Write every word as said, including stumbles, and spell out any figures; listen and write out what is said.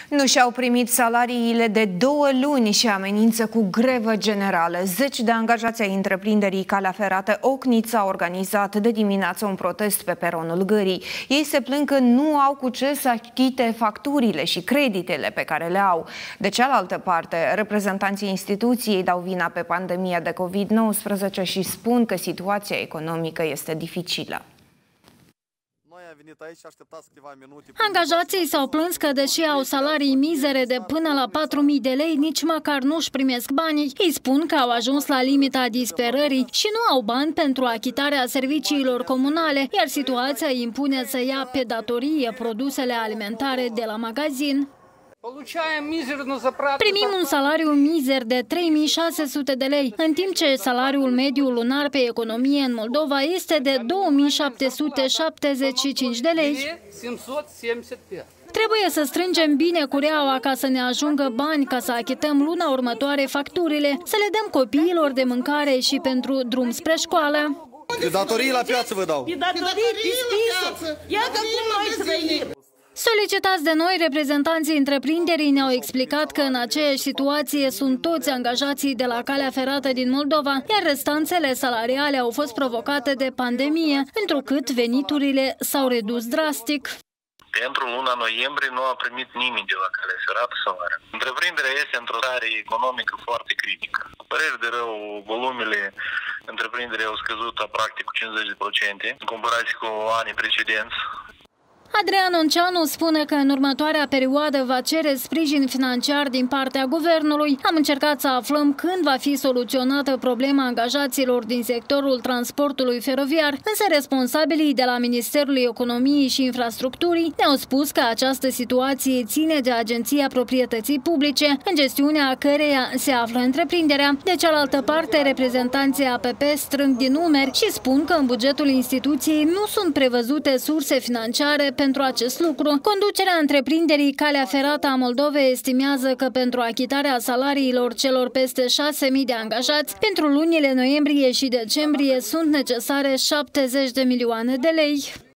Nu și-au primit salariile de două luni și amenință cu grevă generală. Zeci de angajați ai întreprinderii Calea Ferată Ocnița au organizat de dimineață un protest pe peronul gării. Ei se plâng că nu au cu ce să achite facturile și creditele pe care le au. De cealaltă parte, reprezentanții instituției dau vina pe pandemia de COVID nouăsprezece și spun că situația economică este dificilă. Angajații s-au plâns că, deși au salarii mizere de până la patru mii de lei, nici măcar nu-și primesc banii. Ei spun că au ajuns la limita disperării și nu au bani pentru achitarea serviciilor comunale, iar situația îi impune să ia pe datorie produsele alimentare de la magazin. Primim un salariu mizer de trei mii șase sute de lei, în timp ce salariul mediu lunar pe economie în Moldova este de două mii șapte sute șaptezeci și cinci de lei. Trebuie să strângem bine cureaua ca să ne ajungă bani ca să achităm luna următoare facturile, să le dăm copiilor de mâncare și pentru drum spre școală. Pe datorii la piață vă dau. Pe datorii, pe spisă. Iată cum noi trăim. Solicitați de noi, reprezentanții întreprinderii ne-au explicat că în aceeași situație sunt toți angajații de la Calea Ferată din Moldova, iar restanțele salariale au fost provocate de pandemie, întrucât veniturile s-au redus drastic. Pentru luna noiembrie nu a primit nimeni de la Calea Ferată salariu. Întreprinderea este într-o stare economică foarte critică. Părere de rău, volumele întreprinderii au scăzut aproape cu cincizeci la sută în comparație cu anii precedenți. Adrian Onceanu spune că în următoarea perioadă va cere sprijin financiar din partea guvernului. Am încercat să aflăm când va fi soluționată problema angajaților din sectorul transportului feroviar, însă responsabilii de la Ministerul Economiei și Infrastructurii ne-au spus că această situație ține de Agenția Proprietății Publice, în gestiunea căreia se află întreprinderea. De cealaltă parte, reprezentanții A P P strâng din numeri și spun că în bugetul instituției nu sunt prevăzute surse financiare pentru acest lucru. Conducerea întreprinderii Calea Ferată a Moldovei estimează că pentru achitarea salariilor celor peste șase mii de angajați, pentru lunile noiembrie și decembrie sunt necesare șaptezeci de milioane de lei.